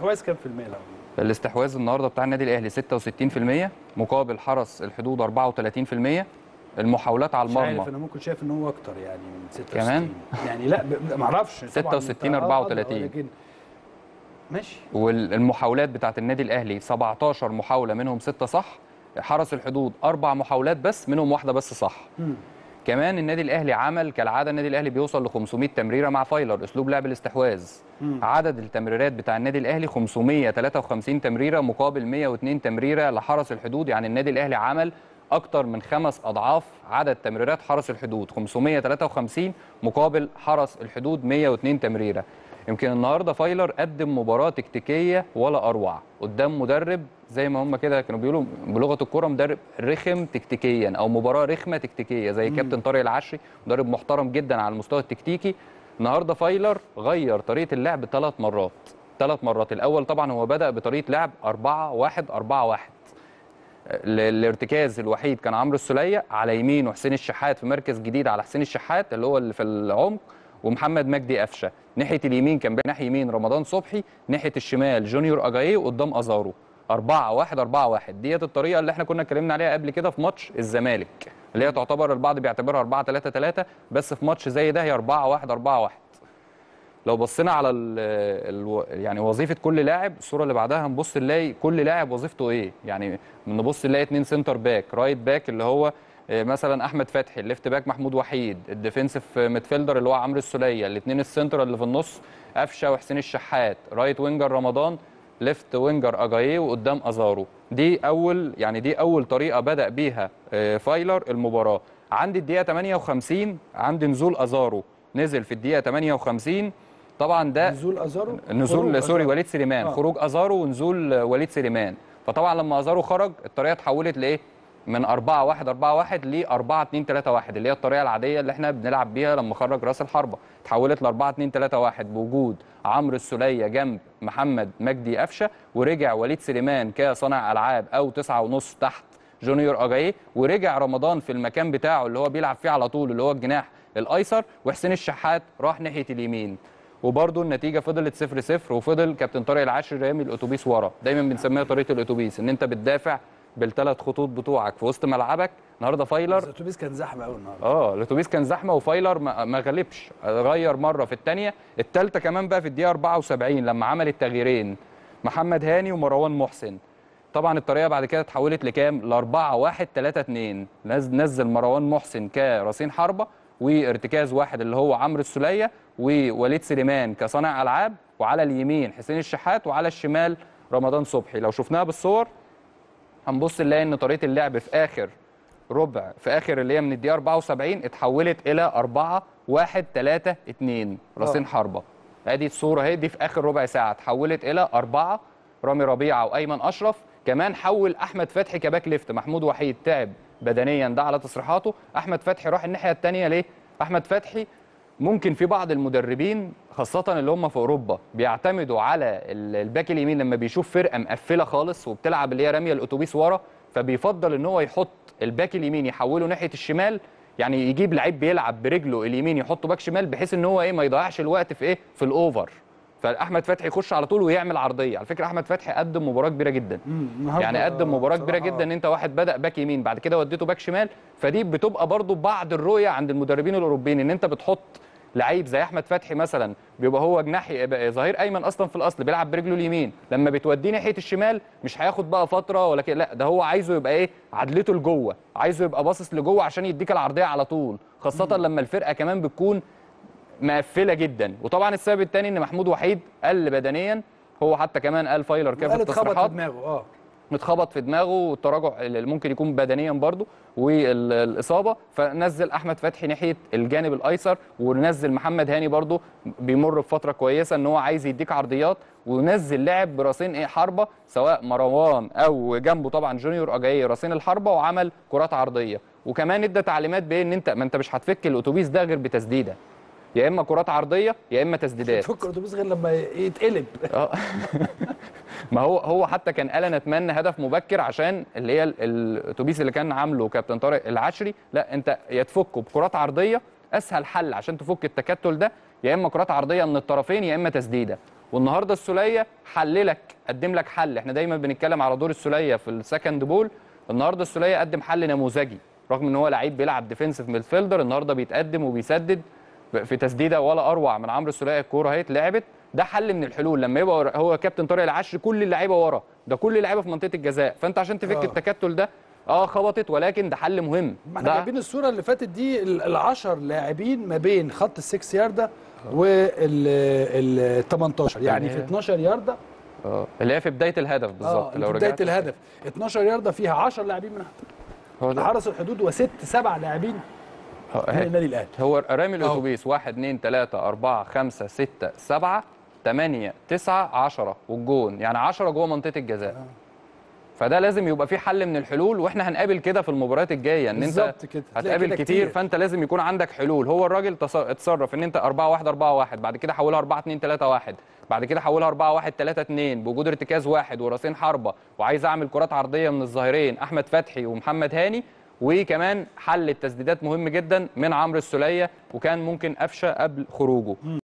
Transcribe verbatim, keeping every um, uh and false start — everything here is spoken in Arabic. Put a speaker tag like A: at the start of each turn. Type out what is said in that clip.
A: الاستحواذ كام في المية لو؟
B: الاستحواذ النهارده بتاع النادي الاهلي ستة وستين في المية مقابل حرس الحدود أربعة وثلاثين في المية. المحاولات على المرمى
A: مش عارف، انا ممكن شايف ان هو اكتر يعني من ستة وستين
B: كمان
A: يعني. لا ما اعرفش
B: ستة وستين أربعة وثلاثين
A: لكن ماشي.
B: والمحاولات بتاعت النادي الاهلي سبعتاشر محاوله منهم ستة صح. حرس الحدود اربع محاولات بس منهم واحده بس صح.
A: مم.
B: كمان النادي الاهلي عمل كالعاده، النادي الاهلي بيوصل ل خمسمية تمريره مع فايلر اسلوب لعب الاستحواذ.
A: مم.
B: عدد التمريرات بتاع النادي الاهلي خمسمية وتلاتة وخمسين تمريره مقابل مية واتنين تمريره لحرس الحدود. يعني النادي الاهلي عمل اكتر من خمس اضعاف عدد تمريرات حرس الحدود، خمسمية وتلاتة وخمسين مقابل حرس الحدود مية واتنين تمريره. يمكن النهارده فايلر قدم مباراه تكتيكيه ولا اروع قدام مدرب زي ما هم كده كانوا بيقولوا بلغه الكوره، مدرب رخم تكتيكيا او مباراه رخمه تكتيكيه زي كابتن طارق العشري، مدرب محترم جدا على المستوى التكتيكي. النهارده فايلر غير طريقه اللعب ثلاث مرات ثلاث مرات. الاول طبعا هو بدا بطريقه لعب أربعة واحد أربعة واحد. الارتكاز الوحيد كان عمرو السوليه على يمين، وحسين الشحات في مركز جديد على حسين الشحات اللي هو اللي في العمق، ومحمد مجدي قفشه. ناحيه اليمين كان ناحيه يمين رمضان صبحي، ناحيه الشمال جونيور اجاييه، وقدام ازارو. أربعة واحد أربعة واحد ديت الطريقه اللي احنا كنا اتكلمنا عليها قبل كده في ماتش الزمالك، اللي هي تعتبر البعض بيعتبرها أربعة تلاتة تلاتة، بس في ماتش زي ده هي أربعة واحد أربعة واحد. لو بصينا على ال ال يعني وظيفه كل لاعب، الصوره اللي بعدها هنبص نلاقي كل لاعب وظيفته ايه. يعني نبص نلاقي اتنين سنتر باك، رايت باك اللي هو مثلا احمد فتحي، الليفت باك محمود وحيد، الديفنسيف ميدفيلدر اللي هو عمرو السوليه، الاثنين السنتر اللي في النص قفشه وحسين الشحات، رايت وينجر رمضان، ليفت وينجر اجاييه، وقدام ازارو. دي اول يعني دي اول طريقه بدا بيها فايلر المباراه. عند الدقيقه تمانية وخمسين عند نزول ازارو، نزل في الدقيقه تمانية وخمسين. طبعا ده
A: نزول ازارو،
B: نزول سوري وليد سليمان،
A: آه.
B: خروج ازارو ونزول وليد سليمان. فطبعا لما ازارو خرج الطريقه اتحولت لايه؟ من أربعة واحد أربعة واحد ل أربعة اتنين تلاتة واحد، اللي هي الطريقه العاديه اللي احنا بنلعب بيها لما خرج راس الحربه. اتحولت ل أربعة اتنين تلاتة واحد بوجود عمرو السوليه جنب محمد مجدي قفشه، ورجع وليد سليمان كصانع العاب او تسعة ونص تحت جونيور اجاييه، ورجع رمضان في المكان بتاعه اللي هو بيلعب فيه على طول اللي هو الجناح الايسر، وحسين الشحات راح ناحيه اليمين. وبرده النتيجه فضلت صفر صفر، وفضل كابتن طارق العشري رامي الاتوبيس ورا. دايما بنسميها طريقه الاتوبيس، ان انت بتدافع بالثلاث خطوط بتوعك في وسط ملعبك. النهارده فايلر
A: الاتوبيس كان زحمه قوي النهارده.
B: اه الاتوبيس كان زحمه، وفايلر ما, ما غلبش، غير مره في الثانيه، الثالثه كمان بقى في الدقيقه أربعة وسبعين لما عمل التغييرين محمد هاني ومروان محسن. طبعا الطريقه بعد كده اتحولت لكام؟ ل أربعة واحد تلاتة اتنين. نزل مروان محسن كراسين حربه، وارتكاز واحد اللي هو عمرو السوليه، ووليد سليمان كصانع العاب، وعلى اليمين حسين الشحات، وعلى الشمال رمضان صبحي. لو شفناها بالصور هنبص نلاقي ان طريقه اللعب في اخر ربع، في اخر اللي هي من الدقيقه أربعة وسبعين اتحولت الى أربعة واحد تلاتة اتنين راسين حربه. ادي الصوره اهي، دي في اخر ربع ساعه اتحولت الى أربعة. رامي ربيعه وايمن اشرف، كمان حول احمد فتحي كباك ليفت. محمود وحيد تعب بدنيا ده على تصريحاته، احمد فتحي راح الناحيه الثانيه. ليه؟ احمد فتحي ممكن في بعض المدربين خاصة اللي هم في أوروبا بيعتمدوا على الباك اليمين لما بيشوف فرقة مقفلة خالص وبتلعب اللي هي رامية الأتوبيس ورا، فبيفضل إن هو يحط الباك اليمين يحوله ناحية الشمال، يعني يجيب لعيب بيلعب برجله اليمين يحطه باك شمال، بحيث إن هو إيه ما يضيعش الوقت في إيه في الأوفر. فأحمد فتحي يخش على طول ويعمل عرضية. على فكرة أحمد فتحي قدم مباراة كبيرة جدا، يعني قدم مباراة كبيرة جدا. إن أنت واحد بدأ باك يمين بعد كده وديته باك شمال، فدي بتبقى برضو بعض الرؤية عند المدربين الأوروبيين، إن أنت بتحط لعيب زي احمد فتحي مثلا بيبقى هو جناح ظهير ايمن اصلا في الاصل بيلعب برجله اليمين، لما بتوديه ناحيه الشمال مش هياخد بقى فتره ولا كده، لا ده هو عايزه يبقى ايه عدلته لجوه، عايزه يبقى باصص لجوه عشان يديك العرضيه على طول، خاصه لما الفرقه كمان بتكون مقفله جدا. وطبعا السبب الثاني ان محمود وحيد قل بدنيا، هو حتى كمان قال فايلر كده في التصريحات
A: اتخبط في دماغه اه
B: متخبط في دماغه، والتراجع اللي ممكن يكون بدنيا برضه والاصابه، فنزل احمد فتحي ناحيه الجانب الايسر، ونزل محمد هاني برضه بيمر بفتره كويسه ان هو عايز يديك عرضيات، ونزل لاعب براسين ايه حربه سواء مروان او جنبه طبعا جونيور اجاييه راسين الحربه، وعمل كرات عرضيه. وكمان ادى تعليمات بايه ان انت ما انت مش هتفك الاتوبيس ده غير بتسديده، يا اما كرات عرضيه يا اما تسديدات.
A: تفك الاتوبيس غير لما يتقلب.
B: ما هو هو حتى كان قال انا اتمنى هدف مبكر عشان اللي هي الاتوبيس اللي كان عامله كابتن طارق العشري، لا انت يا تفكه بكرات عرضيه، اسهل حل عشان تفك التكتل ده، يا اما كرات عرضيه من الطرفين يا اما تسديده. والنهارده السوليه حللك قدم لك حل. احنا دايما بنتكلم على دور السوليه في السكند بول، النهارده السوليه قدم حل نموذجي رغم ان هو لعيب بيلعب ديفنسيف ميدفيلدر، النهارده بيتقدم وبيسدد في تسديده ولا اروع من عمرو السوليه. الكوره اهي اتلعبت، ده حل من الحلول. لما يبقى هو كابتن طارق العشري كل اللعيبه ورا، ده كل اللعيبه في منطقه الجزاء، فانت عشان تفك
A: آه.
B: التكتل ده اه خبطت، ولكن ده حل مهم.
A: ما احنا جايبين الصوره اللي فاتت دي العشر لاعبين ما بين خط السكس يارده وال تمنتاشر، يعني في اتناشر يارده
B: اه اللي هي في بدايه الهدف بالظبط.
A: اه
B: لو
A: في بدايه
B: رجعت
A: الهدف اتناشر يارده فيها عشر لاعبين من حرس الحدود وست سبع لاعبين من النادي الاهلي.
B: هو رامي الاتوبيس واحد اتنين تلاته اربعه خمسه سته سبعه تمانيه تسعه عشره والجون، يعني عشره جوه منطقه الجزاء. آه. فده لازم يبقى في حل من الحلول، واحنا هنقابل كده في المباريات الجايه ان انت هتقابل كتير, كتير فانت لازم يكون عندك حلول. هو الراجل اتصرف ان انت اربعه واحد اربعه واحد، بعد كده حولها اربعه اتنين تلاته واحد، بعد كده حولها اربعه واحد تلاته اتنين بوجود ارتكاز واحد وراسين حربه، وعايز اعمل كرات عرضيه من الظهيرين احمد فتحي ومحمد هاني، وكمان حل التسديدات مهم جدا من عمرو السوليه، وكان ممكن قفشه قبل خروجه.